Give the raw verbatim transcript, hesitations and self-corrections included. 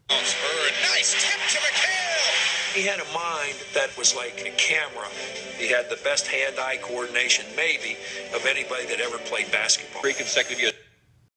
Nice tip to McHale. He had a mind that was like a camera. He had the best hand-eye coordination, maybe, of anybody that ever played basketball. Three consecutive years.